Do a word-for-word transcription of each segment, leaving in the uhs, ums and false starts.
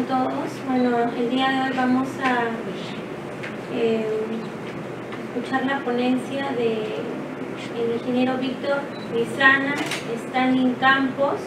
todos. Bueno, el día de hoy vamos a eh, escuchar la ponencia del ingeniero Víctor Rizana, Stanley Campos.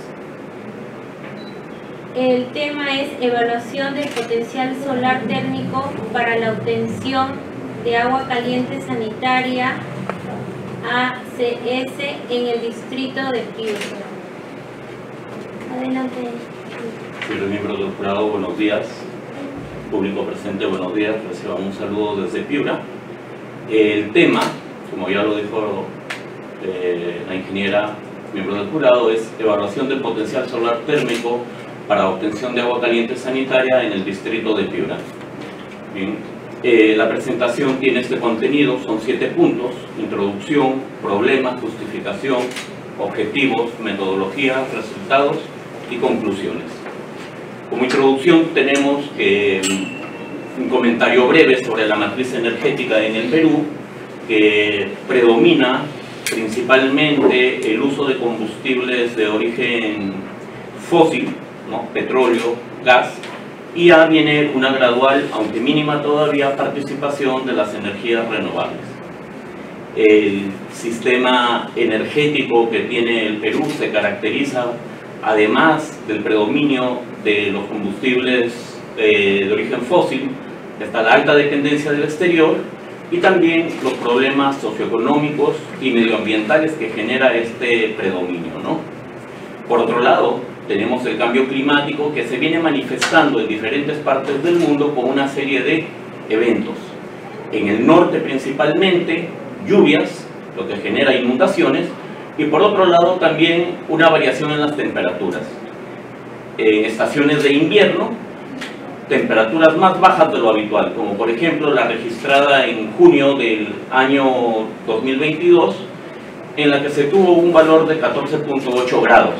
El tema es evaluación del potencial solar térmico para la obtención de agua caliente sanitaria A C S en el distrito de Piura. Adelante. Señores miembros del jurado, buenos días. Público presente, buenos días. Reciban un saludo desde Piura. El tema, como ya lo dijo eh, la ingeniera, miembro del jurado, es evaluación del potencial solar térmico para obtención de agua caliente sanitaria en el distrito de Piura. Bien. Eh, la presentación tiene este contenido, son siete puntos: introducción, problemas, justificación, objetivos, metodología, resultados y conclusiones. Como introducción tenemos eh, un comentario breve sobre la matriz energética en el Perú, que predomina principalmente el uso de combustibles de origen fósil, ¿no? Petróleo, gas, y ya viene una gradual, aunque mínima todavía, participación de las energías renovables. El sistema energético que tiene el Perú se caracteriza, además del predominio de los combustibles eh, de origen fósil, está la alta dependencia del exterior y también los problemas socioeconómicos y medioambientales que genera este predominio, ¿no? Por otro lado, tenemos el cambio climático que se viene manifestando en diferentes partes del mundo con una serie de eventos. En el norte principalmente, lluvias, lo que genera inundaciones, y por otro lado también una variación en las temperaturas. En estaciones de invierno, temperaturas más bajas de lo habitual, como por ejemplo la registrada en junio del año dos mil veintidós, en la que se tuvo un valor de catorce punto ocho grados.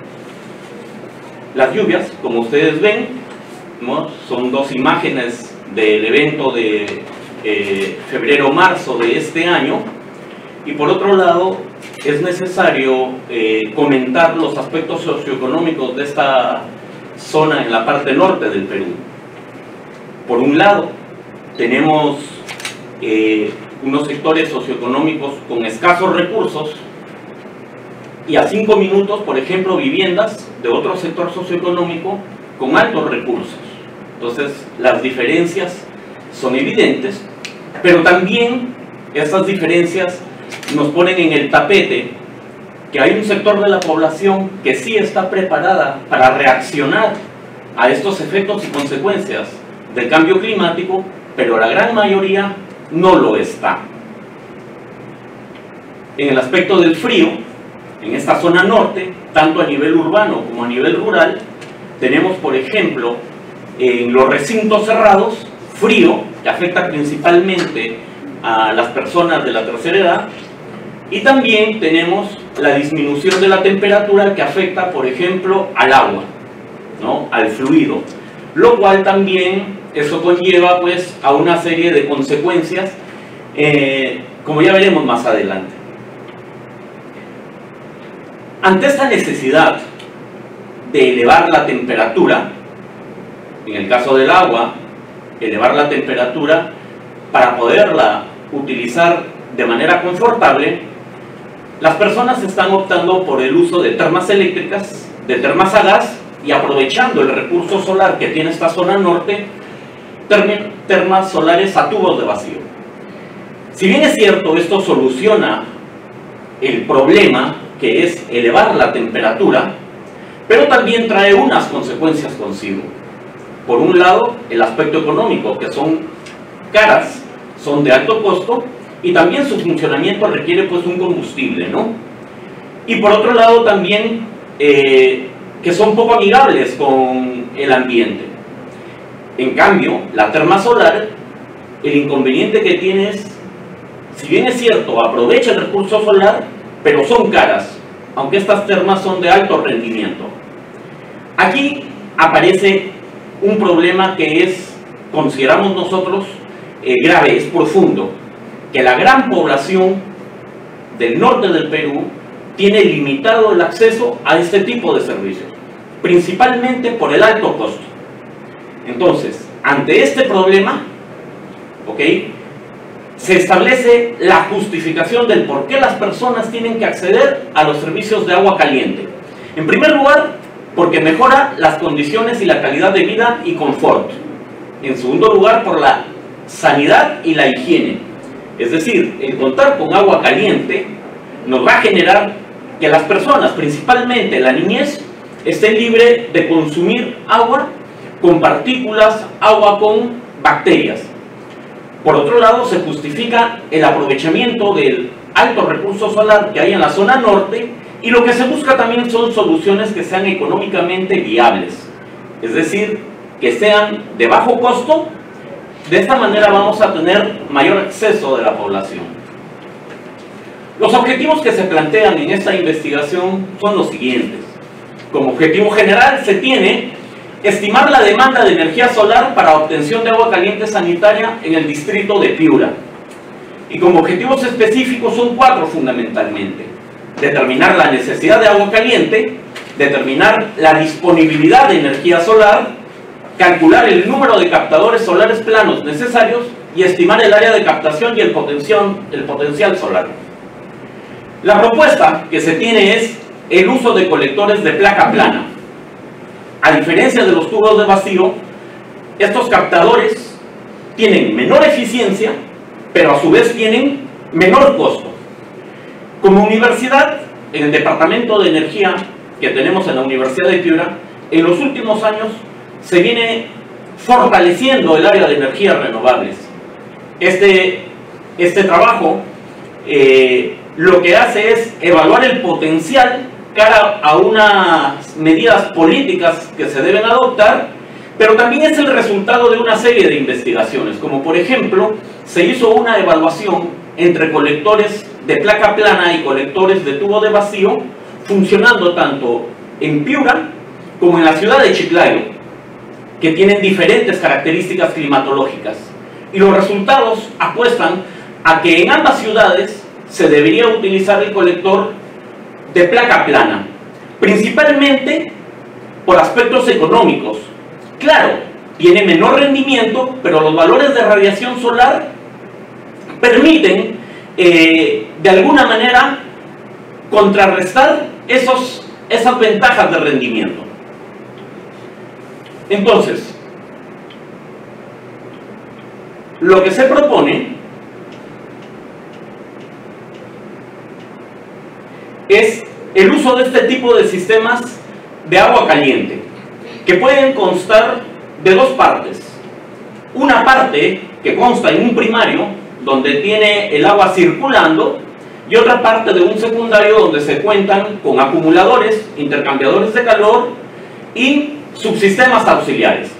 Las lluvias, como ustedes ven, ¿no?, son dos imágenes del evento de eh, febrero-marzo de este año, y por otro lado es necesario eh, comentar los aspectos socioeconómicos de esta zona en la parte norte del Perú. Por un lado, tenemos eh, unos sectores socioeconómicos con escasos recursos, y a cinco minutos, por ejemplo, viviendas de otro sector socioeconómico con altos recursos. Entonces, las diferencias son evidentes, pero también estas diferencias nos ponen en el tapete que hay un sector de la población que sí está preparada para reaccionar a estos efectos y consecuencias del cambio climático, pero la gran mayoría no lo está. En el aspecto del frío, en esta zona norte, tanto a nivel urbano como a nivel rural, tenemos, por ejemplo, en los recintos cerrados, frío, que afecta principalmente a las personas de la tercera edad, y también tenemos la disminución de la temperatura que afecta, por ejemplo, al agua, ¿no?, al fluido, lo cual también eso conlleva pues a una serie de consecuencias, eh, como ya veremos más adelante. Ante esta necesidad de elevar la temperatura, en el caso del agua, elevar la temperatura para poderla utilizar de manera confortable, las personas están optando por el uso de termas eléctricas, de termas a gas, y aprovechando el recurso solar que tiene esta zona norte, termas solares a tubos de vacío. Si bien es cierto, esto soluciona el problema que es elevar la temperatura, pero también trae unas consecuencias consigo. Por un lado, el aspecto económico, que son caras, son de alto costo, y también su funcionamiento requiere pues un combustible, ¿no? Y por otro lado también eh, que son poco amigables con el ambiente. En cambio, la terma solar, el inconveniente que tiene es, si bien es cierto, aprovecha el recurso solar, pero son caras, aunque estas termas son de alto rendimiento. Aquí aparece un problema que es, consideramos nosotros, eh, grave, es profundo, que la gran población del norte del Perú tiene limitado el acceso a este tipo de servicios, principalmente por el alto costo. Entonces, ante este problema, ¿ok?, se establece la justificación del por qué las personas tienen que acceder a los servicios de agua caliente. En primer lugar, porque mejora las condiciones y la calidad de vida y confort. En segundo lugar, por la sanidad y la higiene. Es decir, el contar con agua caliente nos va a generar que las personas, principalmente la niñez, estén libres de consumir agua con partículas, agua con bacterias. Por otro lado, se justifica el aprovechamiento del alto recurso solar que hay en la zona norte, y lo que se busca también son soluciones que sean económicamente viables, es decir, que sean de bajo costo. De esta manera vamos a tener mayor acceso de la población. Los objetivos que se plantean en esta investigación son los siguientes. Como objetivo general se tiene estimar la demanda de energía solar para obtención de agua caliente sanitaria en el distrito de Piura. Y como objetivos específicos son cuatro fundamentalmente. Determinar la necesidad de agua caliente, determinar la disponibilidad de energía solar, calcular el número de captadores solares planos necesarios y estimar el área de captación y el potencial, el potencial solar. La propuesta que se tiene es el uso de colectores de placa plana. A diferencia de los tubos de vacío, estos captadores tienen menor eficiencia, pero a su vez tienen menor costo. Como universidad, en el Departamento de Energía que tenemos en la Universidad de Piura, en los últimos años se viene fortaleciendo el área de energías renovables. Este, este trabajo eh, lo que hace es evaluar el potencial cara a unas medidas políticas que se deben adoptar, pero también es el resultado de una serie de investigaciones, como por ejemplo, se hizo una evaluación entre colectores de placa plana y colectores de tubo de vacío, funcionando tanto en Piura como en la ciudad de Chiclayo, que tienen diferentes características climatológicas. Y los resultados apuestan a que en ambas ciudades se debería utilizar el colector de placa plana, principalmente por aspectos económicos. Claro, tiene menor rendimiento, pero los valores de radiación solar permiten eh, de alguna manera contrarrestar esos, esas ventajas de rendimiento. Entonces, lo que se propone es el uso de este tipo de sistemas de agua caliente, que pueden constar de dos partes. Una parte que consta en un primario, donde tiene el agua circulando, y otra parte de un secundario donde se cuentan con acumuladores, intercambiadores de calor y subsistemas auxiliares.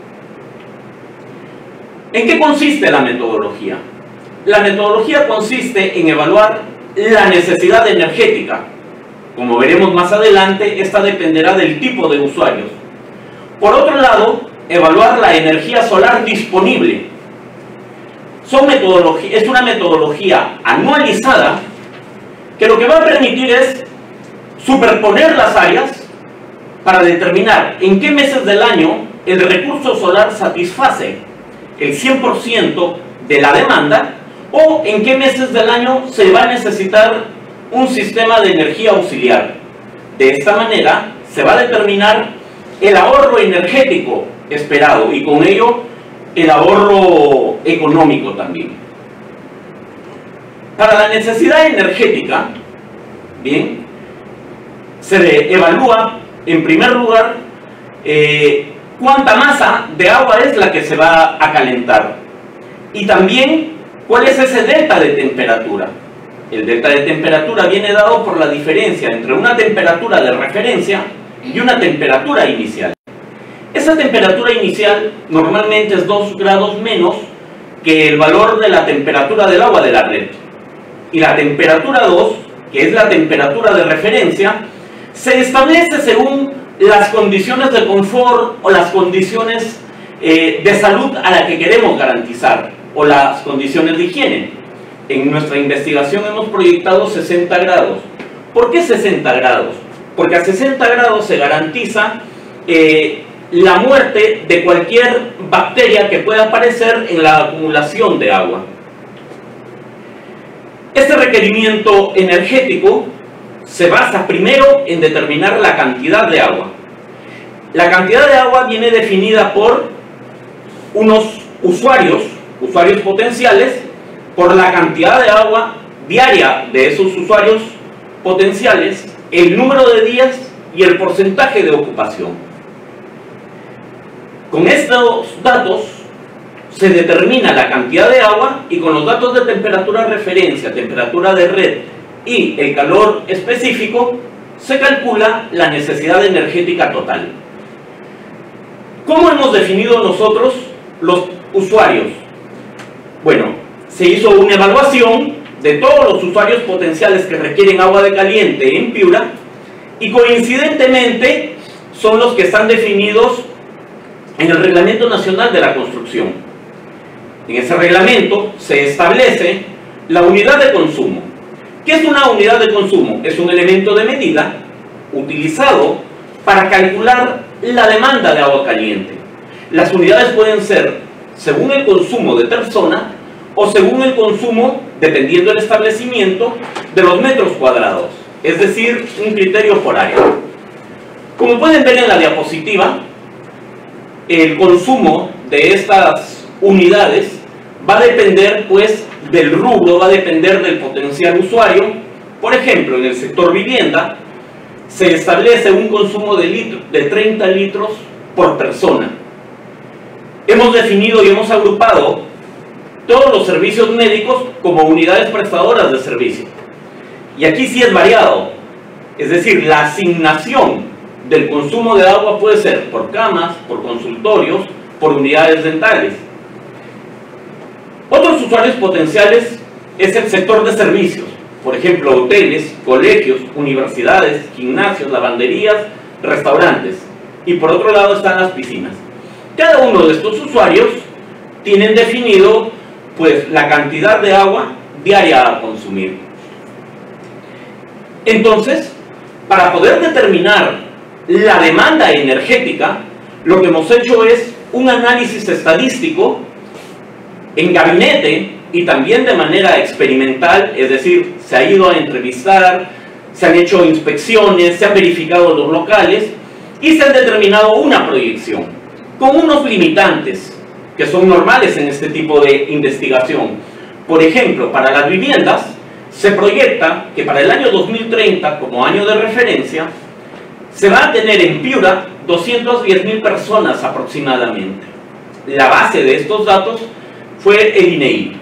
¿En qué consiste la metodología? La metodología consiste en evaluar la necesidad energética. Como veremos más adelante, esta dependerá del tipo de usuarios. Por otro lado, evaluar la energía solar disponible. Son metodología, es una metodología anualizada que lo que va a permitir es superponer las áreas para determinar en qué meses del año el recurso solar satisface el cien por ciento de la demanda, o en qué meses del año se va a necesitar un sistema de energía auxiliar. De esta manera se va a determinar el ahorro energético esperado y con ello el ahorro económico también. Para la necesidad energética, bien, se evalúa en primer lugar eh, cuánta masa de agua es la que se va a calentar, y también cuál es ese delta de temperatura. El delta de temperatura viene dado por la diferencia entre una temperatura de referencia y una temperatura inicial. Esa temperatura inicial normalmente es dos grados menos que el valor de la temperatura del agua de la red. Y la temperatura dos, que es la temperatura de referencia, se establece según las condiciones de confort o las condiciones eh, de salud a la que queremos garantizar, o las condiciones de higiene. En nuestra investigación hemos proyectado sesenta grados. ¿Por qué sesenta grados? Porque a sesenta grados se garantiza eh, la muerte de cualquier bacteria que pueda aparecer en la acumulación de agua. Este requerimiento energético se basa primero en determinar la cantidad de agua. La cantidad de agua viene definida por unos usuarios, usuarios potenciales, por la cantidad de agua diaria de esos usuarios potenciales, el número de días y el porcentaje de ocupación. Con estos datos se determina la cantidad de agua y con los datos de temperatura referencia, temperatura de red y el calor específico se calcula la necesidad energética total. ¿Cómo hemos definido nosotros los usuarios? Bueno, se hizo una evaluación de todos los usuarios potenciales que requieren agua de caliente en Piura y coincidentemente son los que están definidos en el Reglamento Nacional de la Construcción. En ese reglamento se establece la unidad de consumo. ¿Qué es una unidad de consumo? Es un elemento de medida utilizado para calcular la demanda de agua caliente. Las unidades pueden ser según el consumo de persona o según el consumo, dependiendo del establecimiento, de los metros cuadrados, es decir, un criterio por área. Como pueden ver en la diapositiva, el consumo de estas unidades va a depender pues del rubro, va a depender del potencial usuario. Por ejemplo, en el sector vivienda se establece un consumo de, litro, de treinta litros por persona. Hemos definido y hemos agrupado todos los servicios médicos como unidades prestadoras de servicio. Y aquí sí es variado, es decir, la asignación del consumo de agua puede ser por camas, por consultorios, por unidades dentales. Otros usuarios potenciales es el sector de servicios, por ejemplo, hoteles, colegios, universidades, gimnasios, lavanderías, restaurantes. Y por otro lado están las piscinas. Cada uno de estos usuarios tienen definido pues la cantidad de agua diaria a consumir. Entonces, para poder determinar la demanda energética, lo que hemos hecho es un análisis estadístico en gabinete y también de manera experimental, es decir, se ha ido a entrevistar, se han hecho inspecciones, se han verificado los locales y se ha determinado una proyección con unos limitantes que son normales en este tipo de investigación. Por ejemplo, para las viviendas se proyecta que para el año dos mil treinta, como año de referencia, se va a tener en Piura doscientas diez mil personas aproximadamente. La base de estos datos fue el INEI.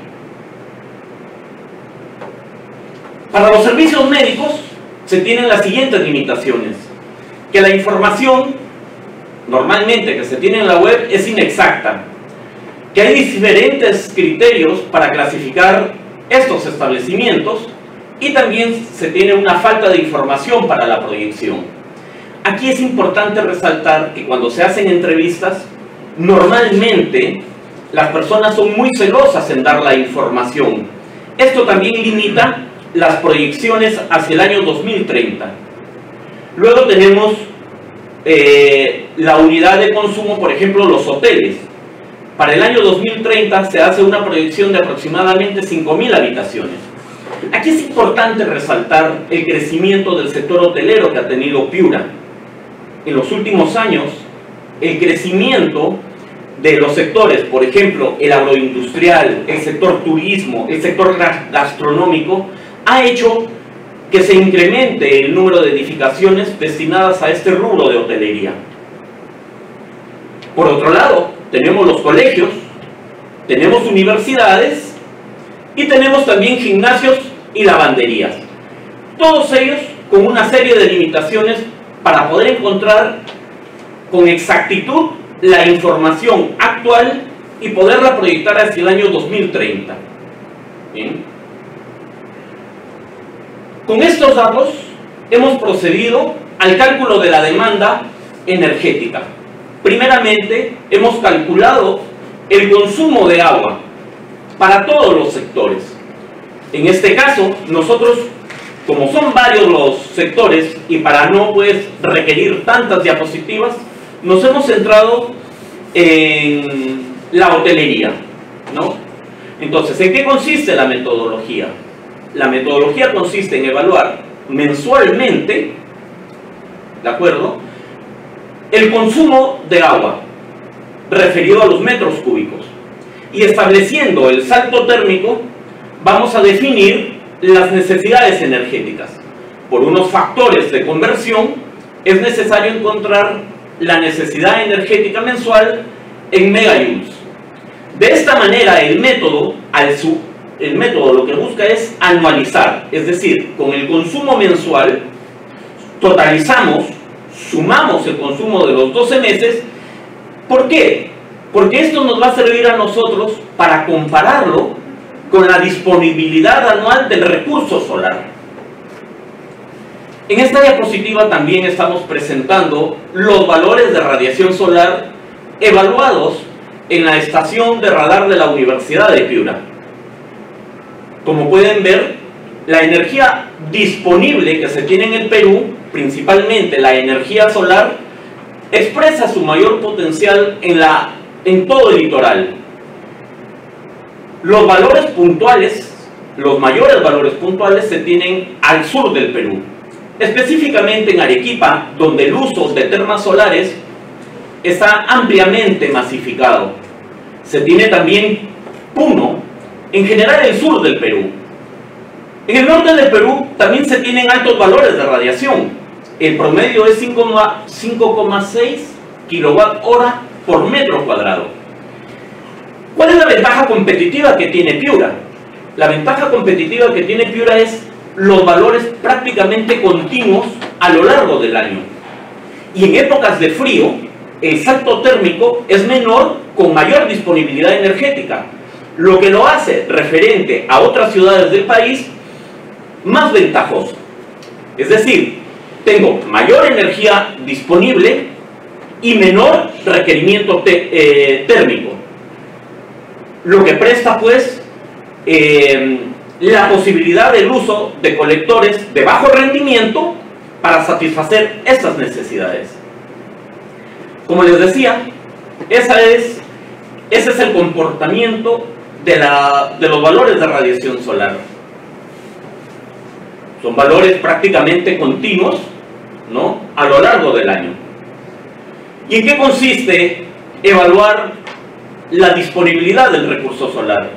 Para los servicios médicos se tienen las siguientes limitaciones: que la información normalmente que se tiene en la web es inexacta, que hay diferentes criterios para clasificar estos establecimientos y también se tiene una falta de información para la proyección. Aquí es importante resaltar que cuando se hacen entrevistas, normalmente las personas son muy celosas en dar la información. Esto también limita las proyecciones hacia el año dos mil treinta. Luego tenemos eh, la unidad de consumo, por ejemplo, los hoteles. Para el año dos mil treinta se hace una proyección de aproximadamente cinco mil habitaciones. Aquí es importante resaltar el crecimiento del sector hotelero que ha tenido Piura. En los últimos años, el crecimiento de los sectores, por ejemplo, el agroindustrial, el sector turismo, el sector gastronómico, ha hecho que se incremente el número de edificaciones destinadas a este rubro de hotelería. Por otro lado, tenemos los colegios, tenemos universidades y tenemos también gimnasios y lavanderías. Todos ellos con una serie de limitaciones para poder encontrar con exactitud la información actual y poderla proyectar hacia el año dos mil treinta. ¿Bien? Con estos datos hemos procedido al cálculo de la demanda energética. Primeramente, hemos calculado el consumo de agua para todos los sectores. En este caso, nosotros, como son varios los sectores y para no pues requerir tantas diapositivas, nos hemos centrado en la hotelería, ¿no? Entonces, ¿en qué consiste la metodología? La metodología consiste en evaluar mensualmente, ¿de acuerdo?, el consumo de agua referido a los metros cúbicos, y estableciendo el salto térmico vamos a definir las necesidades energéticas. Por unos factores de conversión es necesario encontrar la necesidad energética mensual en megajoules. De esta manera el método, al su, el método lo que busca es anualizar, es decir, con el consumo mensual totalizamos, sumamos el consumo de los doce meses. ¿Por qué? Porque esto nos va a servir a nosotros para compararlo con la disponibilidad anual del recurso solar. En esta diapositiva también estamos presentando los valores de radiación solar evaluados en la estación de radar de la Universidad de Piura. Como pueden ver, la energía disponible que se tiene en el Perú, principalmente la energía solar, expresa su mayor potencial en, la, en todo el litoral. Los valores puntuales, los mayores valores puntuales se tienen al sur del Perú, específicamente en Arequipa, donde el uso de termas solares está ampliamente masificado. Se tiene también Puno, en general el sur del Perú. En el norte del Perú también se tienen altos valores de radiación. El promedio es cinco coma seis kilowatt hora por metro cuadrado. ¿Cuál es la ventaja competitiva que tiene Piura? La ventaja competitiva que tiene Piura es los valores prácticamente continuos a lo largo del año. Y en épocas de frío, el salto térmico es menor con mayor disponibilidad energética, lo que lo hace referente a otras ciudades del país más ventajoso. Es decir, tengo mayor energía disponible y menor requerimiento eh, térmico, lo que presta pues eh, la posibilidad del uso de colectores de bajo rendimiento para satisfacer estas necesidades. Como les decía, esa es, ese es el comportamiento de, la, de los valores de radiación solar. Son valores prácticamente continuos, ¿no?, a lo largo del año. ¿Y en qué consiste evaluar la disponibilidad del recurso solar?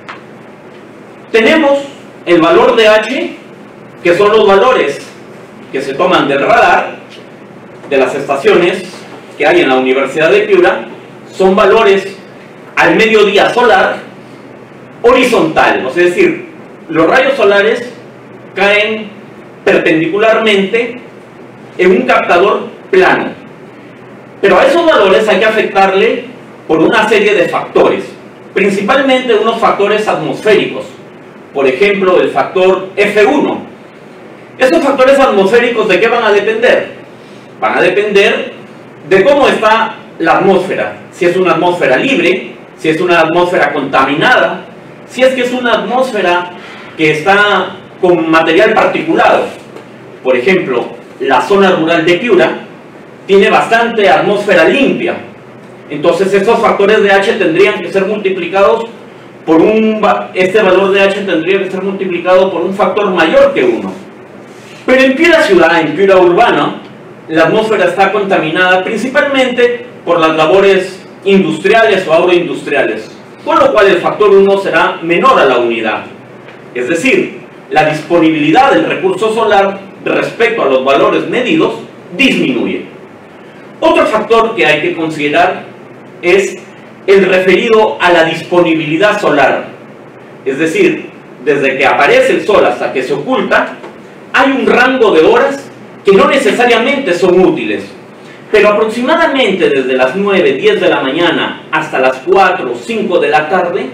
Tenemos el valor de H, que son los valores que se toman del radar de las estaciones que hay en la Universidad de Piura. Son valores al mediodía solar horizontal, es decir, los rayos solares caen perpendicularmente en un captador plano. Pero a esos valores hay que afectarle por una serie de factores, principalmente unos factores atmosféricos. Por ejemplo, el factor F uno. ¿Estos factores atmosféricos de qué van a depender? Van a depender de cómo está la atmósfera. Si es una atmósfera libre, si es una atmósfera contaminada, si es que es una atmósfera que está con material particulado. Por ejemplo, la zona rural de Piura tiene bastante atmósfera limpia. Entonces estos factores de H tendrían que ser multiplicados por un, este valor de H tendría que ser multiplicado por un factor mayor que uno. Pero en Piura ciudad, en Piura urbana, la atmósfera está contaminada principalmente por las labores industriales o agroindustriales, con lo cual el factor uno será menor a la unidad. Es decir, la disponibilidad del recurso solar respecto a los valores medidos disminuye. Otro factor que hay que considerar es el referido a la disponibilidad solar. Es decir, desde que aparece el sol hasta que se oculta, hay un rango de horas que no necesariamente son útiles, pero aproximadamente desde las nueve, diez de la mañana hasta las cuatro o cinco de la tarde,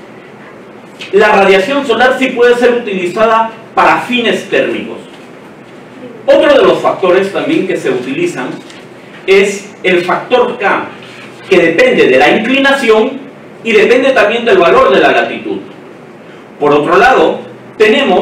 la radiación solar sí puede ser utilizada para fines térmicos. Otro de los factores también que se utilizan es el factor K, que depende de la inclinación y depende también del valor de la latitud. Por otro lado, tenemos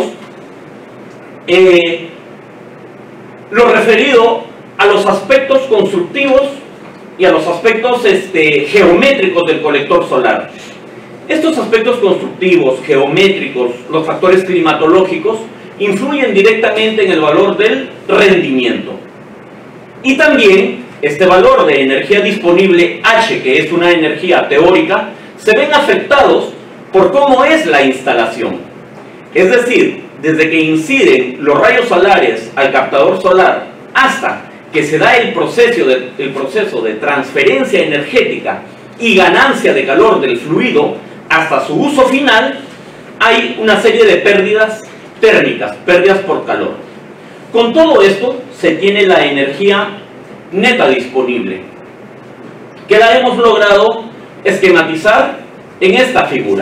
eh, lo referido a los aspectos constructivos y a los aspectos este, geométricos del colector solar. Estos aspectos constructivos, geométricos, los factores climatológicos, influyen directamente en el valor del rendimiento. Y también este valor de energía disponible H, que es una energía teórica, se ven afectados por cómo es la instalación. Es decir, desde que inciden los rayos solares al captador solar hasta que se da el proceso de, el proceso de transferencia energética y ganancia de calor del fluido hasta su uso final, hay una serie de pérdidas térmicas, pérdidas por calor. Con todo esto se tiene la energía neta disponible, que la hemos logrado esquematizar en esta figura.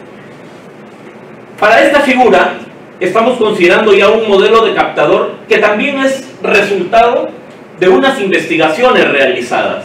Para esta figura estamos considerando ya un modelo de captador que también es resultado de unas investigaciones realizadas.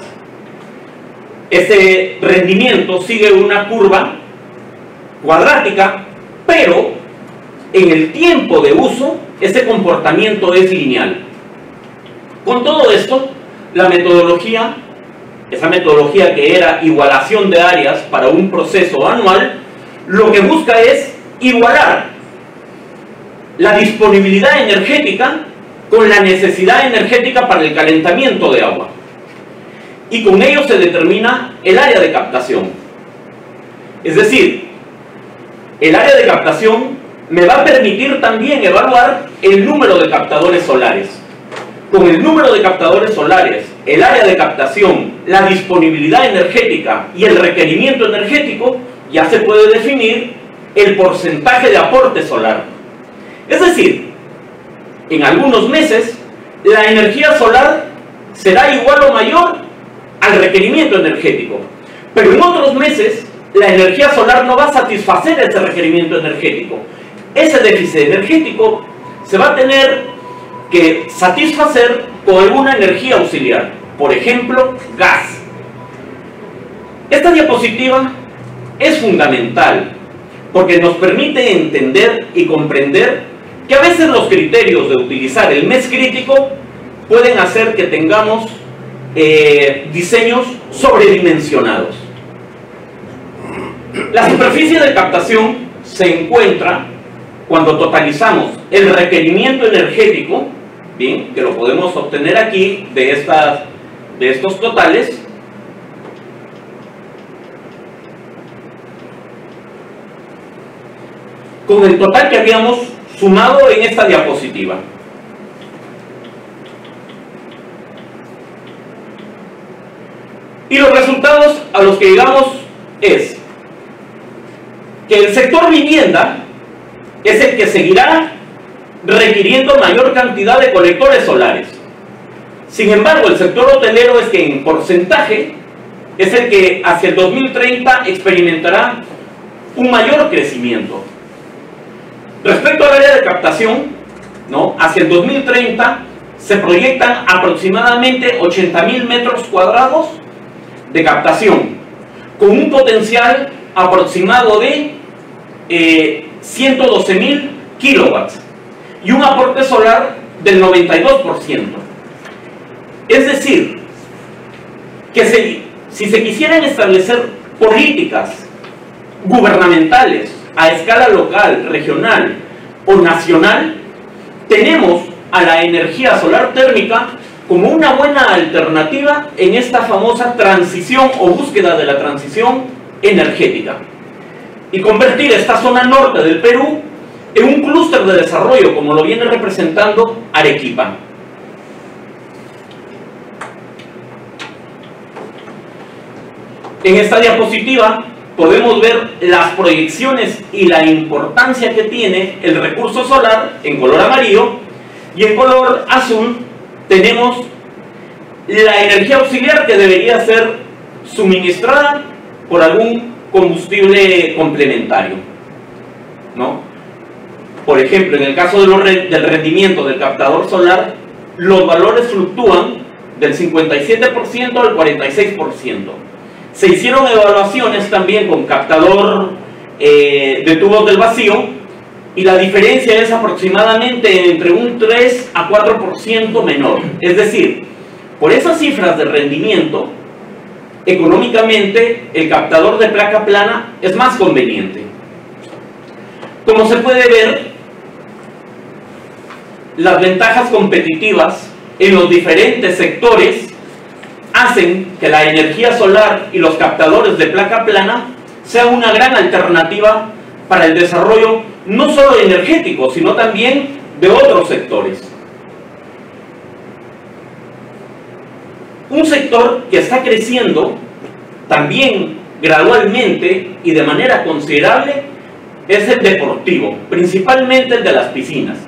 Este rendimiento sigue una curva cuadrática, pero en el tiempo de uso ese comportamiento es lineal. Con todo esto, la metodología, esa metodología que era igualación de áreas para un proceso anual, lo que busca es igualar la disponibilidad energética con la necesidad energética para el calentamiento de agua. Y con ello se determina el área de captación. Es decir, el área de captación me va a permitir también evaluar el número de captadores solares. Con el número de captadores solares, el área de captación, la disponibilidad energética y el requerimiento energético, ya se puede definir el porcentaje de aporte solar. Es decir, en algunos meses la energía solar será igual o mayor al requerimiento energético, pero en otros meses la energía solar no va a satisfacer ese requerimiento energético. Ese déficit energético se va a tener que satisfacer con alguna energía auxiliar, por ejemplo, gas. Esta diapositiva es fundamental porque nos permite entender y comprender que a veces los criterios de utilizar el mes crítico pueden hacer que tengamos eh, diseños sobredimensionados. La superficie de captación se encuentra cuando totalizamos el requerimiento energético, bien, que lo podemos obtener aquí de, estas, de estos totales, con el total que habíamos sumado en esta diapositiva. Y los resultados a los que llegamos es que el sector vivienda es el que seguirá requiriendo mayor cantidad de colectores solares. Sin embargo, el sector hotelero es que en porcentaje es el que hacia el dos mil treinta experimentará un mayor crecimiento. Respecto al área de captación, ¿no? Hacia el dos mil treinta se proyectan aproximadamente ochenta mil metros cuadrados de captación, con un potencial aproximado de eh, ciento doce mil kilowatts y un aporte solar del noventa y dos por ciento. Es decir, que se, si se quisieran establecer políticas gubernamentales a escala local, regional o nacional, tenemos a la energía solar térmica como una buena alternativa en esta famosa transición o búsqueda de la transición energética y convertir esta zona norte del Perú en un clúster de desarrollo como lo viene representando Arequipa. En esta diapositiva podemos ver las proyecciones y la importancia que tiene el recurso solar en color amarillo, y en color azul tenemos la energía auxiliar que debería ser suministrada por algún combustible complementario, ¿no? Por ejemplo, en el caso de los re del rendimiento del captador solar, los valores fluctúan del cincuenta y siete por ciento al cuarenta y seis por ciento. Se hicieron evaluaciones también con captador eh, de tubos del vacío y la diferencia es aproximadamente entre un tres a cuatro por ciento menor. Es decir, por esas cifras de rendimiento económicamente el captador de placa plana es más conveniente. Como se puede ver, las ventajas competitivas en los diferentes sectores hacen que la energía solar y los captadores de placa plana sean una gran alternativa para el desarrollo no solo energético, sino también de otros sectores. Un sector que está creciendo también gradualmente y de manera considerable es el deportivo, principalmente el de las piscinas.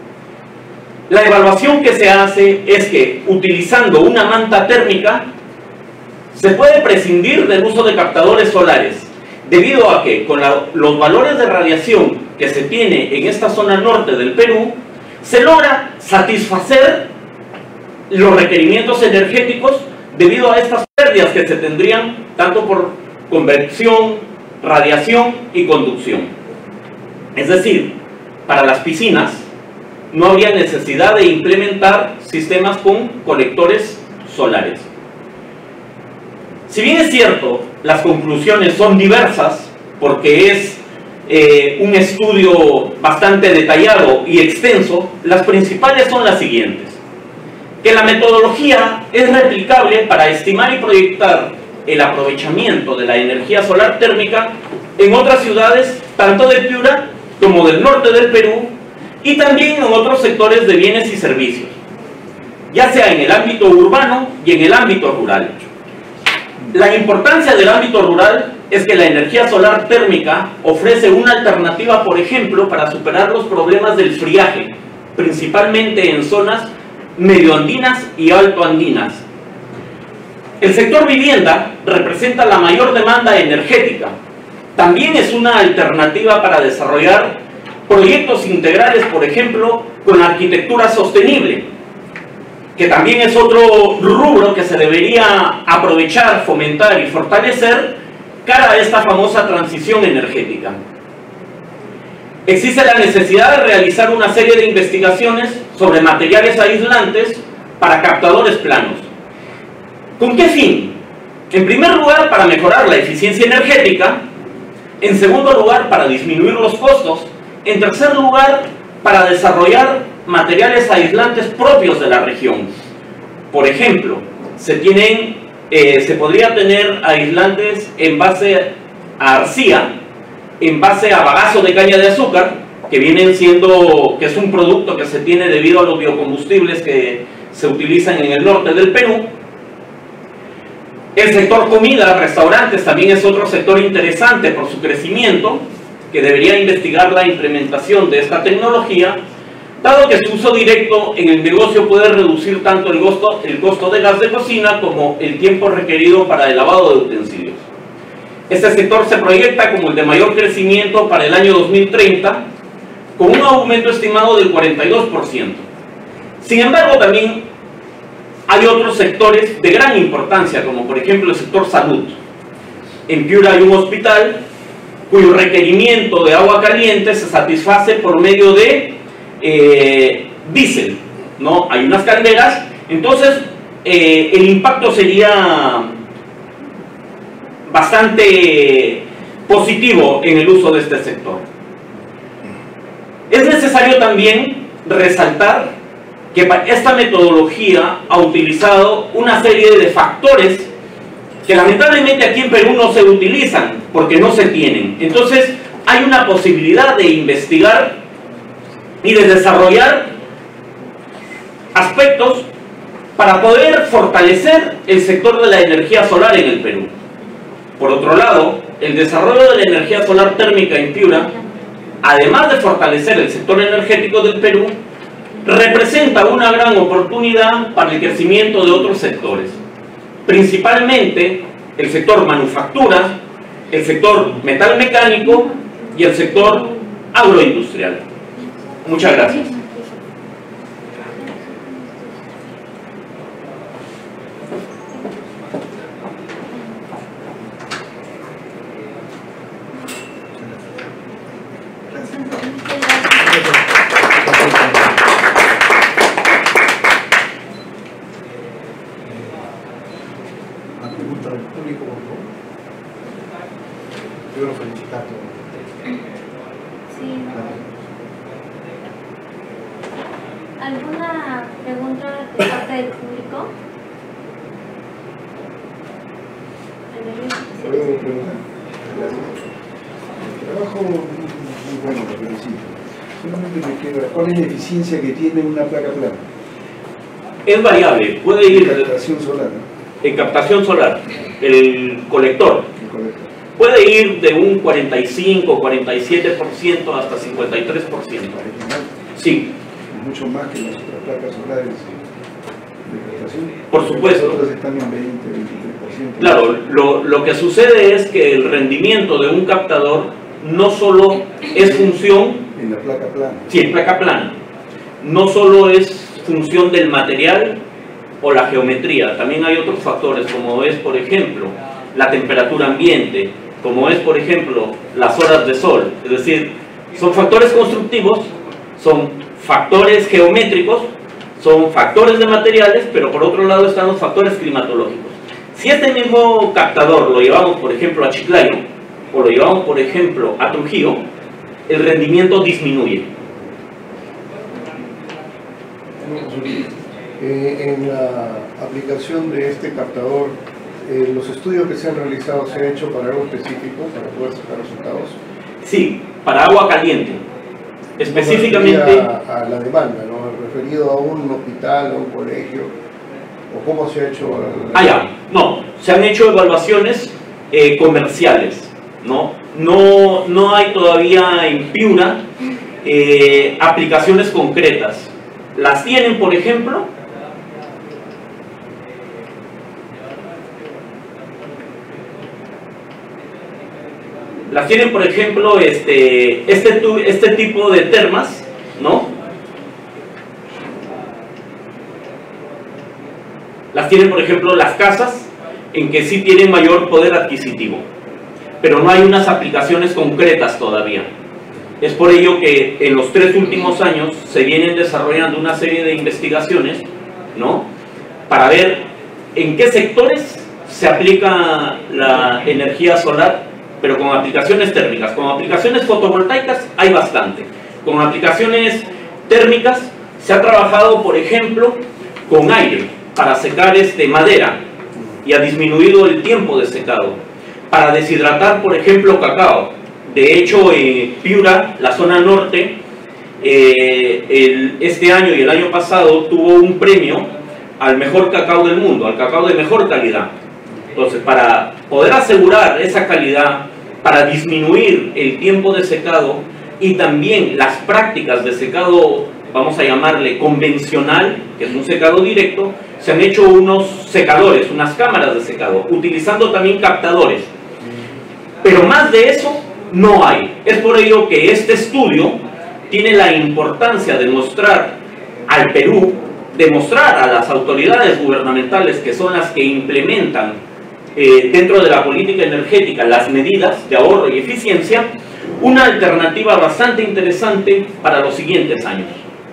La evaluación que se hace es que utilizando una manta térmica se puede prescindir del uso de captadores solares, debido a que con la, los valores de radiación que se tiene en esta zona norte del Perú, se logra satisfacer los requerimientos energéticos debido a estas pérdidas que se tendrían tanto por convección, radiación y conducción. Es decir, para las piscinas no habría necesidad de implementar sistemas con colectores solares. Si bien es cierto, las conclusiones son diversas, porque es eh, un estudio bastante detallado y extenso, las principales son las siguientes. Que la metodología es replicable para estimar y proyectar el aprovechamiento de la energía solar térmica en otras ciudades, tanto de Piura como del norte del Perú, y también en otros sectores de bienes y servicios, ya sea en el ámbito urbano y en el ámbito rural. La importancia del ámbito rural es que la energía solar térmica ofrece una alternativa, por ejemplo, para superar los problemas del friaje, principalmente en zonas medioandinas y altoandinas. El sector vivienda representa la mayor demanda energética. También es una alternativa para desarrollar proyectos integrales, por ejemplo, con arquitectura sostenible, que también es otro rubro que se debería aprovechar, fomentar y fortalecer cara a esta famosa transición energética. Existe la necesidad de realizar una serie de investigaciones sobre materiales aislantes para captadores planos. ¿Con qué fin? En primer lugar, para mejorar la eficiencia energética. En segundo lugar, para disminuir los costos. En tercer lugar, para desarrollar materiales aislantes propios de la región. Por ejemplo, se, tienen, eh, se podría tener aislantes en base a arcilla, en base a bagazo de caña de azúcar, que vienen siendo, que es un producto que se tiene debido a los biocombustibles que se utilizan en el norte del Perú. El sector comida, restaurantes, también es otro sector interesante por su crecimiento, que debería investigar la implementación de esta tecnología, dado que su uso directo en el negocio puede reducir tanto el costo, el costo de gas de cocina como el tiempo requerido para el lavado de utensilios. Este sector se proyecta como el de mayor crecimiento para el año dos mil treinta, con un aumento estimado del cuarenta y dos por ciento. Sin embargo, también hay otros sectores de gran importancia, como por ejemplo el sector salud. En Piura hay un hospital cuyo requerimiento de agua caliente se satisface por medio de eh, diésel, ¿no? Hay unas calderas, entonces eh, el impacto sería bastante positivo en el uso de este sector. Es necesario también resaltar que esta metodología ha utilizado una serie de factores que lamentablemente aquí en Perú no se utilizan porque no se tienen. Entonces hay una posibilidad de investigar y de desarrollar aspectos para poder fortalecer el sector de la energía solar en el Perú. Por otro lado, el desarrollo de la energía solar térmica en Piura, además de fortalecer el sector energético del Perú, representa una gran oportunidad para el crecimiento de otros sectores, principalmente el sector manufactura, el sector metal mecánico y el sector agroindustrial. Muchas gracias. pregunta del público, por favor. Yo lo felicito a todos. Sí. ¿Alguna pregunta de parte del público? ¿Puedo preguntar? Gracias. El trabajo muy bueno, lo felicito. Solamente me queda, ¿cuál es la eficiencia que tiene una placa plana? Es variable, puede ir En captación solar, ¿no? en captación solar, el colector. El colector. Puede ir de un cuarenta y cinco, cuarenta y siete por ciento hasta cincuenta y tres por ciento. Sí. Mucho más que las otras placas solares de captación. Por supuesto. Las otras están en veinte, veintitrés por ciento. Claro, lo, lo que sucede es que el rendimiento de un captador no solo es función, En la placa plana. sí, en placa plana, no solo es función del material o la geometría, también hay otros factores como es, por ejemplo, la temperatura ambiente, como es, por ejemplo, las horas de sol. Es decir, son factores constructivos, son factores geométricos, son factores de materiales, pero por otro lado están los factores climatológicos. Si este mismo captador lo llevamos, por ejemplo, a Chiclayo, o lo llevamos, por ejemplo, a Trujillo, el rendimiento disminuye. Eh, en la aplicación de este captador, eh, los estudios que se han realizado se han hecho para algo específico, para poder sacar resultados. Sí, para agua caliente. Específicamente a, a la demanda, ¿no? Referido a un hospital, a un colegio, o cómo se ha hecho. La... Ah, ya, no, se han hecho evaluaciones eh, comerciales, ¿no? No, no hay todavía en Piura eh, aplicaciones concretas. Las tienen, por ejemplo, las tienen, por ejemplo, este, este, este tipo de termas, ¿no? Las tienen, por ejemplo, las casas en que sí tienen mayor poder adquisitivo, pero no hay unas aplicaciones concretas todavía. Es por ello que en los tres últimos años se vienen desarrollando una serie de investigaciones, ¿no? Para ver en qué sectores se aplica la energía solar, pero con aplicaciones térmicas. Con aplicaciones fotovoltaicas hay bastante. Con aplicaciones térmicas se ha trabajado, por ejemplo, con aire para secar este, madera, y ha disminuido el tiempo de secado. Para deshidratar, por ejemplo, cacao. De hecho, en Piura, la zona norte, eh, el, este año y el año pasado tuvo un premio al mejor cacao del mundo, al cacao de mejor calidad. Entonces, para poder asegurar esa calidad, para disminuir el tiempo de secado y también las prácticas de secado, vamos a llamarle convencional, que es un secado directo, se han hecho unos secadores, unas cámaras de secado, utilizando también captadores. Pero más de eso no hay. Es por ello que este estudio tiene la importancia de mostrar al Perú, de mostrar a las autoridades gubernamentales, que son las que implementan eh, dentro de la política energética las medidas de ahorro y eficiencia, una alternativa bastante interesante para los siguientes años.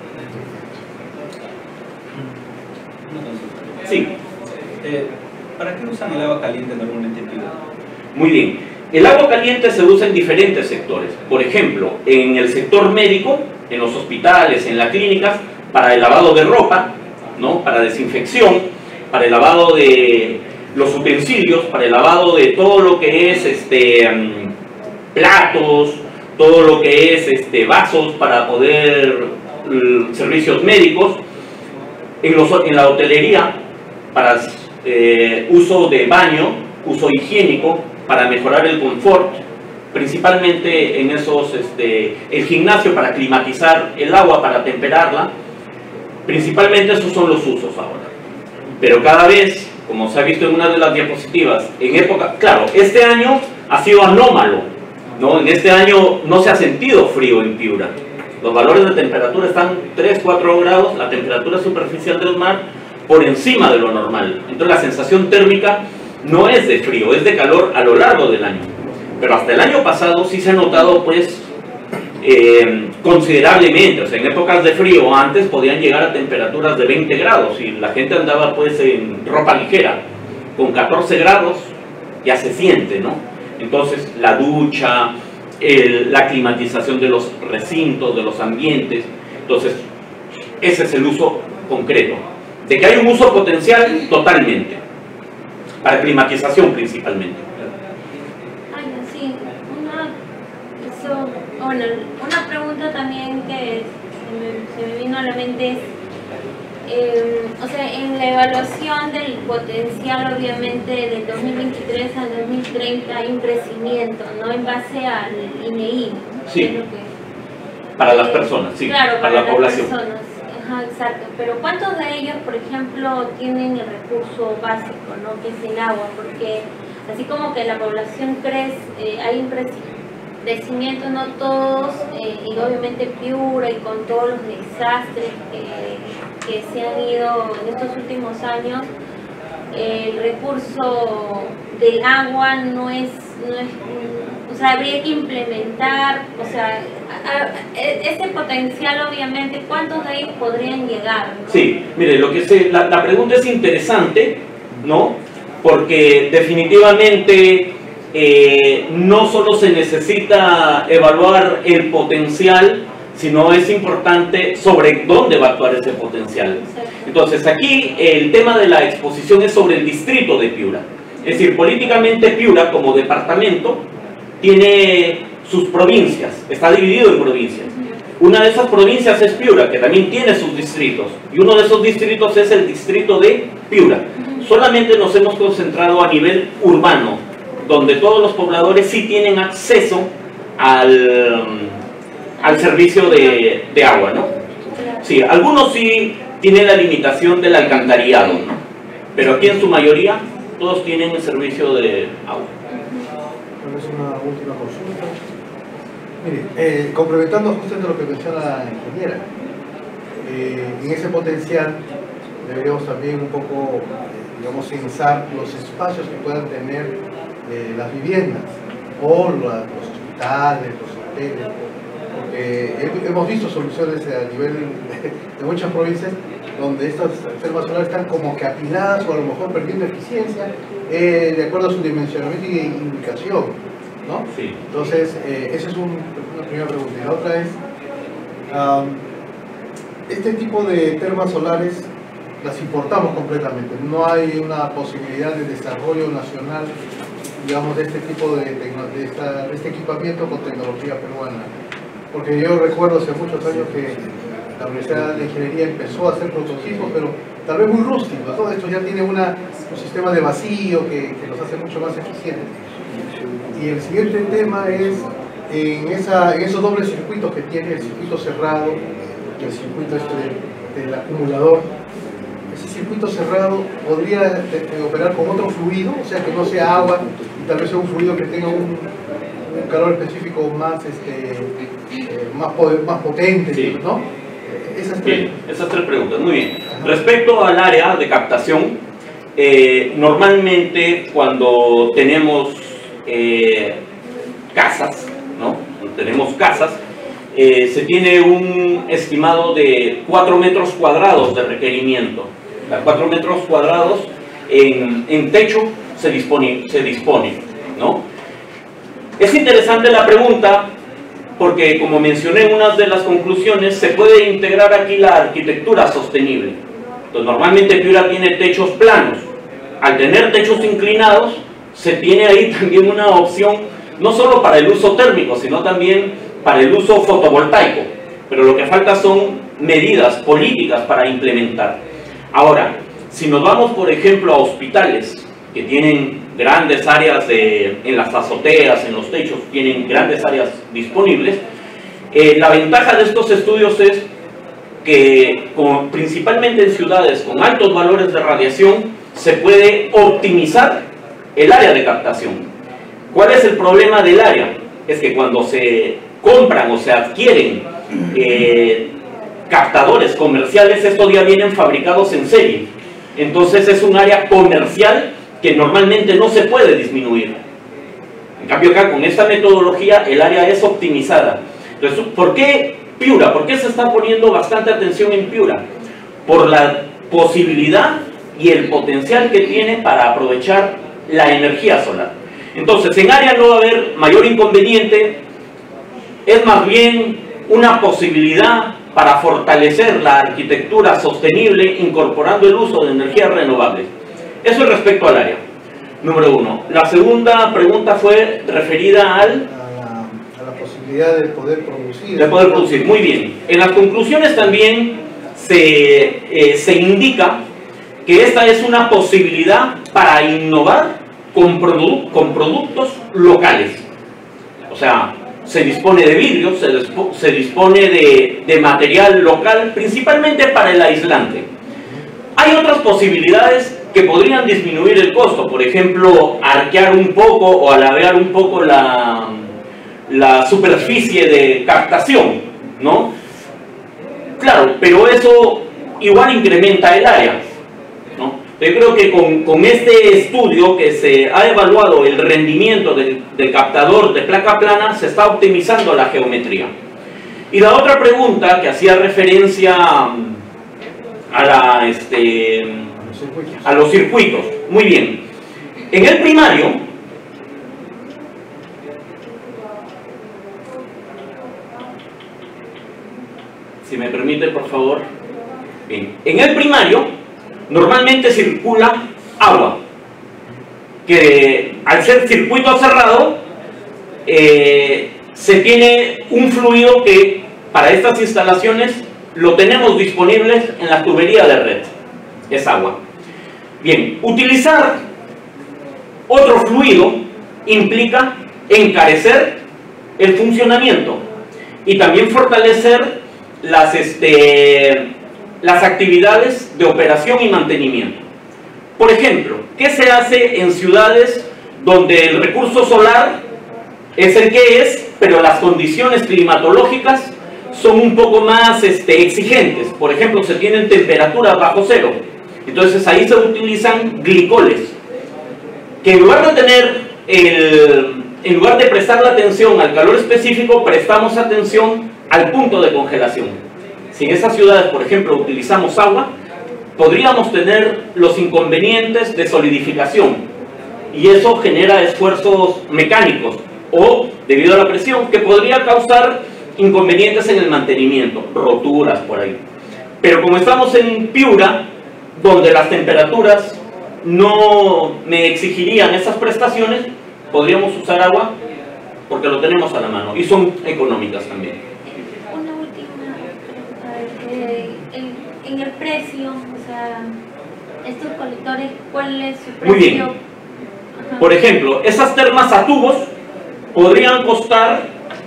Sí. Eh, ¿Para qué usan el agua caliente normalmente en Piura? Muy bien. El agua caliente se usa en diferentes sectores. Por ejemplo, en el sector médico, en los hospitales, en las clínicas, para el lavado de ropa, ¿no? Para desinfección, para el lavado de los utensilios, para el lavado de todo lo que es este, um, platos, todo lo que es este, vasos para poder um, servicios médicos. En, los, en la hotelería, para eh, uso de baño, uso higiénico, para mejorar el confort, principalmente en esos, este, el gimnasio para climatizar el agua, para temperarla, principalmente esos son los usos ahora. Pero cada vez, como se ha visto en una de las diapositivas, en época, claro, este año ha sido anómalo, ¿no? En este año no se ha sentido frío en Piura. Los valores de temperatura están tres, cuatro grados, la temperatura superficial del mar por encima de lo normal. Entonces la sensación térmica no es de frío, es de calor a lo largo del año. Pero hasta el año pasado sí se ha notado pues eh, considerablemente. O sea, en épocas de frío antes podían llegar a temperaturas de veinte grados y la gente andaba pues en ropa ligera. con catorce grados ya se siente, ¿no? Entonces la ducha, el, la climatización de los recintos, de los ambientes, entonces ese es el uso concreto. De que hay un uso potencial, totalmente, para climatización principalmente. Ay, sí, una, eso, bueno, una pregunta también que se me, se me vino a la mente es, eh, o sea, en la evaluación del potencial, obviamente, del dos mil veintitrés al dos mil treinta hay un crecimiento, ¿no? En base al I N E I. Sí, es lo que, para las eh, personas, sí, claro, para, para la las población. personas. Ajá, exacto. Pero ¿cuántos de ellos, por ejemplo, tienen el recurso básico, ¿no? Que es el agua? Porque así como que la población crece, eh, hay un crecimiento, no todos, eh, y obviamente Piura y con todos los desastres que, que se han ido en estos últimos años, eh, el recurso del agua no es, no es, o sea, habría que implementar, o sea, a, a, ese potencial obviamente, ¿cuántos de ellos podrían llegar, ¿no? Sí, mire, lo que se, la, la pregunta es interesante, ¿no? Porque definitivamente eh, no solo se necesita evaluar el potencial, sino es importante sobre dónde va a actuar ese potencial. Entonces aquí el tema de la exposición es sobre el distrito de Piura. Es decir, políticamente Piura como departamento tiene sus provincias, está dividido en provincias. Una de esas provincias es Piura, que también tiene sus distritos, y uno de esos distritos es el distrito de Piura. Solamente nos hemos concentrado a nivel urbano, donde todos los pobladores sí tienen acceso al, al servicio de, de agua, ¿no? Sí, algunos sí tienen la limitación del alcantarillado, ¿no? Pero aquí en su mayoría todos tienen el servicio de agua. Es una última consulta. Mire, eh, complementando justamente lo que menciona la ingeniera, eh, en ese potencial deberíamos también un poco, eh, digamos, censar los espacios que puedan tener eh, las viviendas o la, los hospitales, los hoteles, porque he, hemos visto soluciones a nivel de, de muchas provincias donde estas termas solares están como que apiladas o a lo mejor perdiendo eficiencia eh, de acuerdo a su dimensionamiento y indicación, ¿no? Sí. Entonces, eh, esa es un, una primera pregunta. Y la otra es, um, este tipo de termas solares las importamos completamente. No hay una posibilidad de desarrollo nacional, digamos, de este tipo de, de, esta, de este equipamiento con tecnología peruana. Porque yo recuerdo hace muchos años que la Universidad de Ingeniería empezó a hacer prototipos, pero tal vez muy rústicos. Todo esto ya tiene una, un sistema de vacío que, que los hace mucho más eficientes. Y el siguiente tema es en, esa, en esos dobles circuitos que tiene el circuito cerrado y el circuito este del acumulador. Ese circuito cerrado podría de, de operar con otro fluido, o sea que no sea agua y tal vez sea un fluido que tenga un, un calor específico más, este, eh, más, poder, más potente, sí. ¿No? Esas tres. Bien, esas tres preguntas, muy bien. Ajá. Respecto al área de captación, eh, normalmente cuando tenemos eh, casas, ¿no? Cuando tenemos casas, eh, se tiene un estimado de cuatro metros cuadrados de requerimiento. cuatro metros cuadrados en, en techo se dispone, se dispone, ¿no? Es interesante la pregunta porque, como mencioné en una de las conclusiones, se puede integrar aquí la arquitectura sostenible. Entonces, normalmente Piura tiene techos planos. Al tener techos inclinados, se tiene ahí también una opción, no solo para el uso térmico, sino también para el uso fotovoltaico. Pero lo que falta son medidas políticas para implementar. Ahora, si nos vamos, por ejemplo, a hospitales que tienen grandes áreas de, en las azoteas, en los techos, tienen grandes áreas disponibles, eh, la ventaja de estos estudios es que, como principalmente en ciudades con altos valores de radiación, se puede optimizar el área de captación. ¿Cuál es el problema del área? Es que cuando se compran o se adquieren eh, captadores comerciales, estos ya vienen fabricados en serie. Entonces es un área comercial que normalmente no se puede disminuir. En cambio acá, con esta metodología, el área es optimizada. Entonces, ¿por qué Piura? ¿Por qué se está poniendo bastante atención en Piura? Por la posibilidad y el potencial que tiene para aprovechar la energía solar. Entonces, en área no va a haber mayor inconveniente, es más bien una posibilidad para fortalecer la arquitectura sostenible incorporando el uso de energías renovables. Eso es respecto al área. Número uno. La segunda pregunta fue referida al... A la, a la posibilidad de poder producir. De poder producir, muy bien. En las conclusiones también se, eh, se indica que esta es una posibilidad para innovar con, produ con productos locales. O sea, se dispone de vidrio, se, se dispone de, de material local, principalmente para el aislante. Hay otras posibilidades que podrían disminuir el costo, por ejemplo, arquear un poco o alargar un poco la, la superficie de captación, ¿no? Claro, pero eso igual incrementa el área, ¿no? Yo creo que con, con este estudio que se ha evaluado el rendimiento del, del captador de placa plana, se está optimizando la geometría. Y la otra pregunta que hacía referencia a, la, este, a los circuitos. Muy bien. En el primario, si me permite, por favor. Bien. En el primario, normalmente circula agua, que al ser circuito cerrado, eh, se tiene un fluido que para estas instalaciones lo tenemos disponibles en la tubería de red, es agua. Bien, utilizar otro fluido implica encarecer el funcionamiento y también fortalecer las, este, las actividades de operación y mantenimiento. Por ejemplo, ¿qué se hace en ciudades donde el recurso solar es el que es, pero las condiciones climatológicas son un poco más este, exigentes? Por ejemplo, se tienen temperaturas bajo cero. Entonces ahí se utilizan glicoles, que en lugar de tener el, en lugar de prestar la atención al calor específico, prestamos atención al punto de congelación. Si en esas ciudades, por ejemplo, utilizamos agua, podríamos tener los inconvenientes de solidificación, y eso genera esfuerzos mecánicos o, debido a la presión, que podría causar inconvenientes en el mantenimiento, roturas por ahí. Pero como estamos en Piura, donde las temperaturas no me exigirían esas prestaciones, podríamos usar agua porque lo tenemos a la mano y son económicas también. Una última pregunta. Eh, en, en el precio, o sea, estos colectores, ¿cuál es su precio? Muy bien. Ajá. Por ejemplo, esas termas a tubos podrían costar,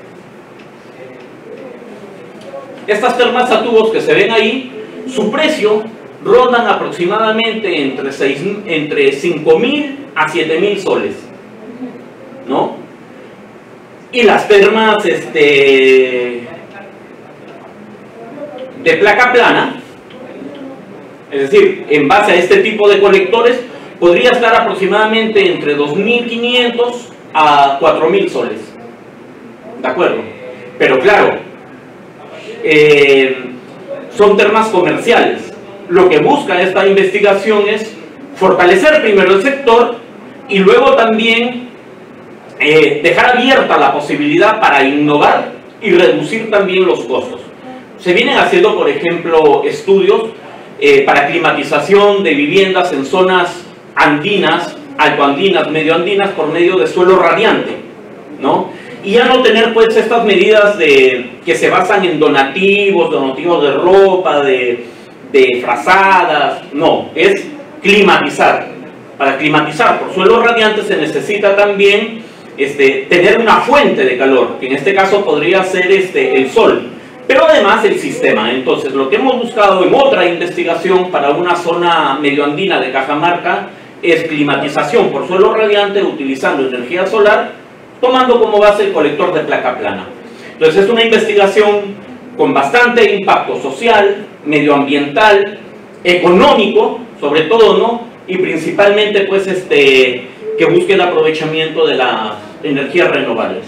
estas termas a tubos que se ven ahí, su precio rondan aproximadamente entre, seis, entre cinco mil a siete mil soles, ¿no? Y las termas este, de placa plana, es decir, en base a este tipo de colectores, podría estar aproximadamente entre dos mil quinientos a cuatro mil soles, ¿de acuerdo? Pero claro, eh, son termas comerciales. Lo que busca esta investigación es fortalecer primero el sector y luego también eh, dejar abierta la posibilidad para innovar y reducir también los costos. Se vienen haciendo, por ejemplo, estudios eh, para climatización de viviendas en zonas andinas, altoandinas, medioandinas, por medio de suelo radiante, ¿no? Y ya no tener pues estas medidas de, que se basan en donativos, donativos de ropa, de... de frazadas, no, es climatizar. Para climatizar por suelo radiante se necesita también este, tener una fuente de calor, que en este caso podría ser este, el sol, pero además el sistema. Entonces lo que hemos buscado en otra investigación para una zona medioandina de Cajamarca es climatización por suelo radiante utilizando energía solar, tomando como base el colector de placa plana. Entonces es una investigación con bastante impacto social, medioambiental, económico, sobre todo, ¿no? Y principalmente, pues, este, que busque el aprovechamiento de las energías renovables.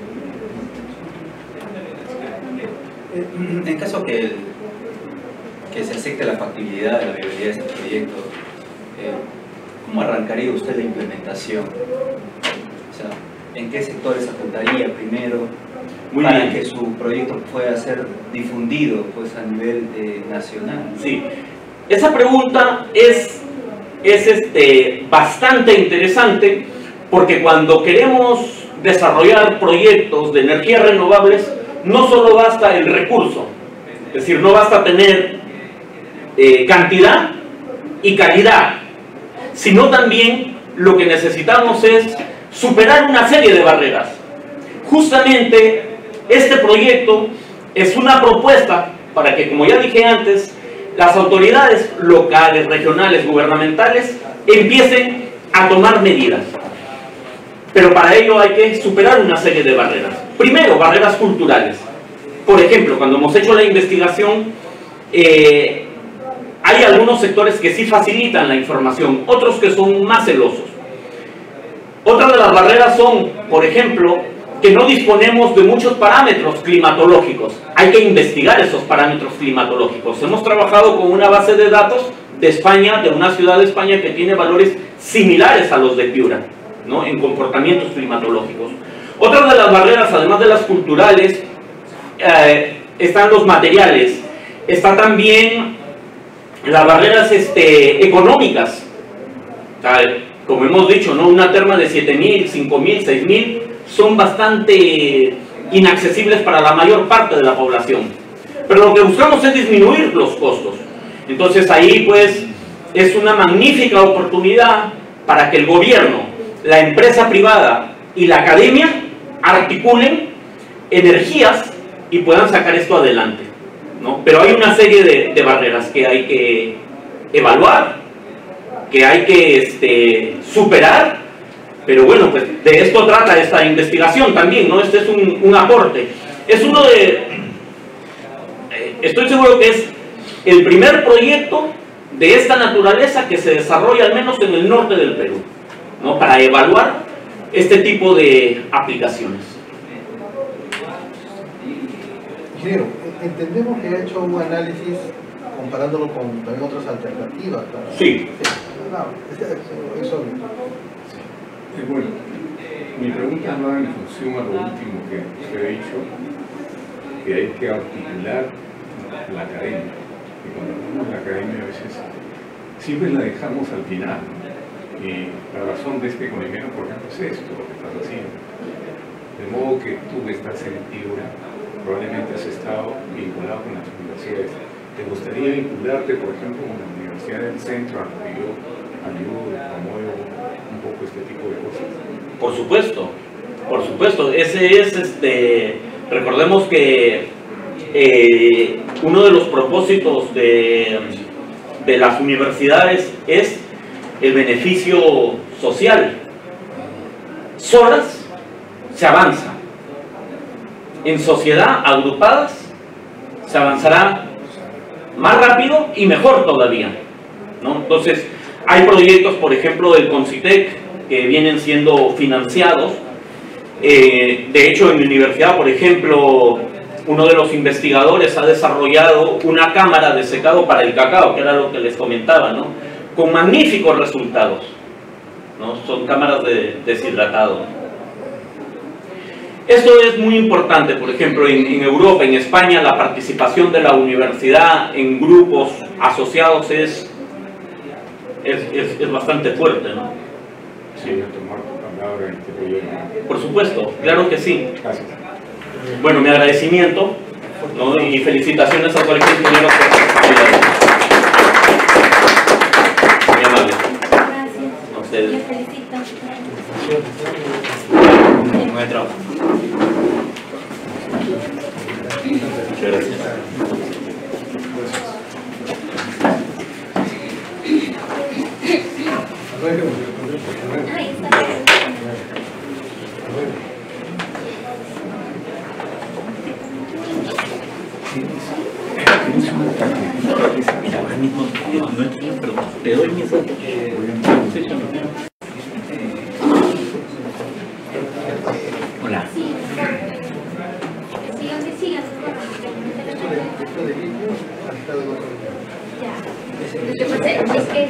En caso que el, que se acepte la factibilidad de la viabilidad de este proyecto, eh, ¿cómo arrancaría usted la implementación? O sea, ¿en qué sectores apuntaría primero Muy para bien. que su proyecto pueda ser difundido pues, a nivel eh, nacional? Sí, esa pregunta es, es este, bastante interesante porque cuando queremos desarrollar proyectos de energías renovables no solo basta el recurso, es decir, no basta tener eh, cantidad y calidad, sino también lo que necesitamos es superar una serie de barreras. Justamente este proyecto es una propuesta para que, como ya dije antes, las autoridades locales, regionales, gubernamentales empiecen a tomar medidas. Pero para ello hay que superar una serie de barreras. Primero, barreras culturales. Por ejemplo, cuando hemos hecho la investigación, eh, hay algunos sectores que sí facilitan la información, otros que son más celosos. Otras de las barreras son, por ejemplo, que no disponemos de muchos parámetros climatológicos. Hay que investigar esos parámetros climatológicos. Hemos trabajado con una base de datos de España, de una ciudad de España que tiene valores similares a los de Piura, ¿no?, en comportamientos climatológicos. Otras de las barreras, además de las culturales, eh, están los materiales. Está también las barreras este, económicas. O sea, como hemos dicho, ¿no?, una terma de siete mil, cinco mil, seis mil son bastante inaccesibles para la mayor parte de la población. Pero lo que buscamos es disminuir los costos. Entonces ahí pues es una magnífica oportunidad para que el gobierno, la empresa privada y la academia articulen energías y puedan sacar esto adelante, ¿no? Pero hay una serie de, de barreras que hay que evaluar, que hay que este, superar. Pero bueno, pues de esto trata esta investigación también, ¿no? Este es un, un aporte. Es uno de... Eh, estoy seguro que es el primer proyecto de esta naturaleza que se desarrolla al menos en el norte del Perú, ¿no?, para evaluar este tipo de aplicaciones. Ingeniero, entendemos que ha hecho un análisis comparándolo con también otras alternativas. Para... Sí. sí. No, eso, eso... Eh, bueno, mi pregunta va en función a lo último que usted ha dicho, que hay que articular la academia. Y cuando hablamos de la academia a veces siempre la dejamos al final. Y la razón de este convenio, por ejemplo, es esto, lo que estás haciendo. De modo que tú estás en Piura, probablemente has estado vinculado con las universidades. ¿Te gustaría vincularte, por ejemplo, con la Universidad del Centro, a la que yo ayudo y promuevo un poco este tipo de cosas? Por supuesto, por supuesto. Ese es, este, recordemos que eh, uno de los propósitos de, de las universidades es el beneficio social. Solas se avanza. En sociedad, agrupadas, se avanzará más rápido y mejor todavía, ¿no? Entonces, hay proyectos, por ejemplo, del CONCITEC que vienen siendo financiados. Eh, de hecho, en mi universidad, por ejemplo, uno de los investigadores ha desarrollado una cámara de secado para el cacao, que era lo que les comentaba, ¿no?, con magníficos resultados, ¿no? Son cámaras de deshidratado. Esto es muy importante. Por ejemplo, en, en Europa, en España, la participación de la universidad en grupos asociados es, es, es, es bastante fuerte, ¿no? Sí, voy a tomar tu palabra en este proyecto. Por supuesto, claro que sí. Gracias. Bueno, mi agradecimiento, ¿no?, y felicitaciones a cualquier ingeniero por su actividad. Muy amable. Gracias. A ustedes. Les felicito. Buen trabajo. Muchas gracias. Ahí está. Ahora mismo no es, pero te doy mis datos. Hola. Sigan, que sigan. Esto de, esto de litio ha estado en otro lugar.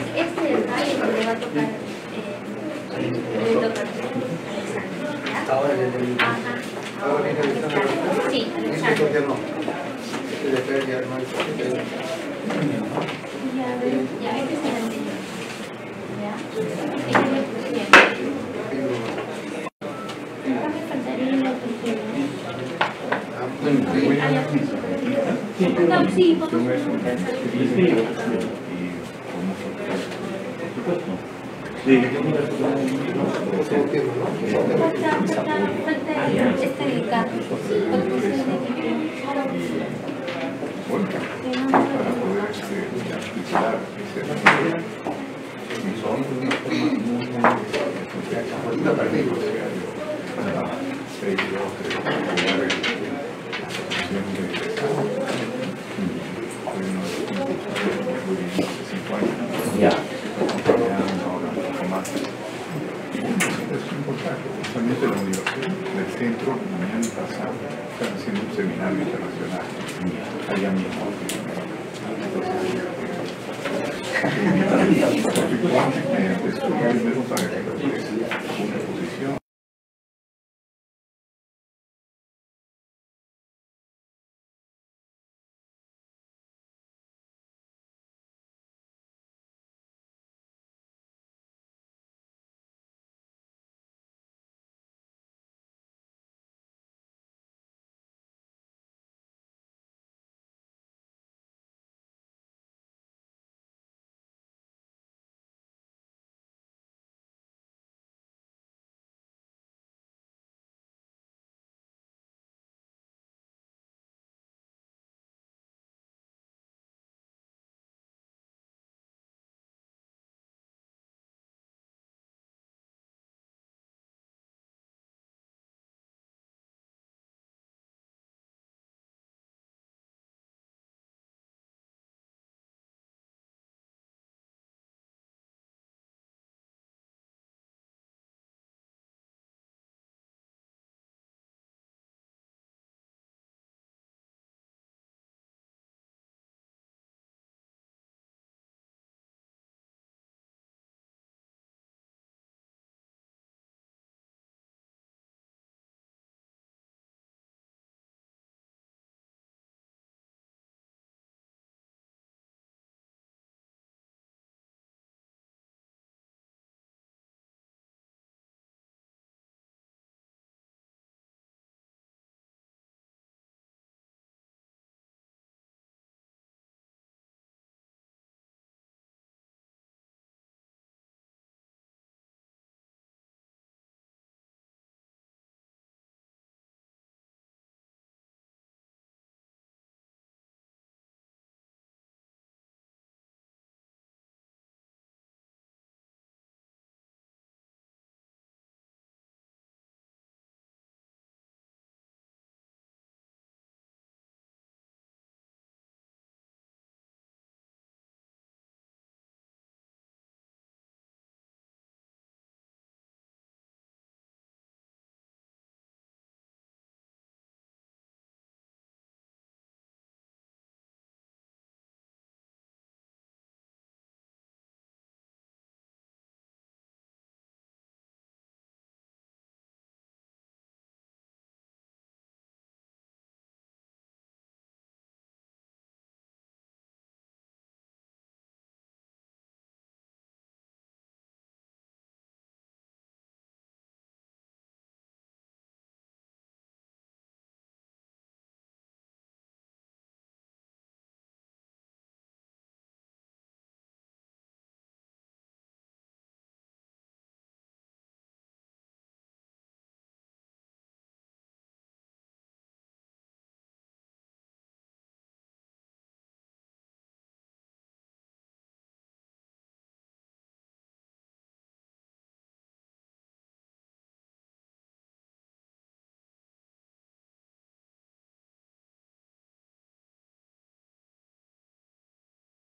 Es este de acá y donde va a tocar eh, el doctor Alexander, ¿ya? Ahora ya el Ajá. ahora viene el Alexander. Sí, Este Alexander. todavía no. Este de acá ya no es. Ya ven, ya ven que es el anterior. ¿Ya? Ella le pusieron. Acá me faltaría la oficina. Ah, ya puso. No, sí, vamos a preguntar. Falta, falta, falta este de acá. Porque es el de Bueno, para poder este, articular ese recorrido, y son de una forma muy, muy ahorita perdido, o sea, yo para seis, dos, tres, jugar el asociación de egresados, fue uno de los puntos que muy bien hace cinco años, ya, ahora un poco más. Es importante, justamente la universidad del centro, mañana y pasado, están haciendo un seminario internacional, allá mismo. Entonces, mediante su primero para que regrese una exposición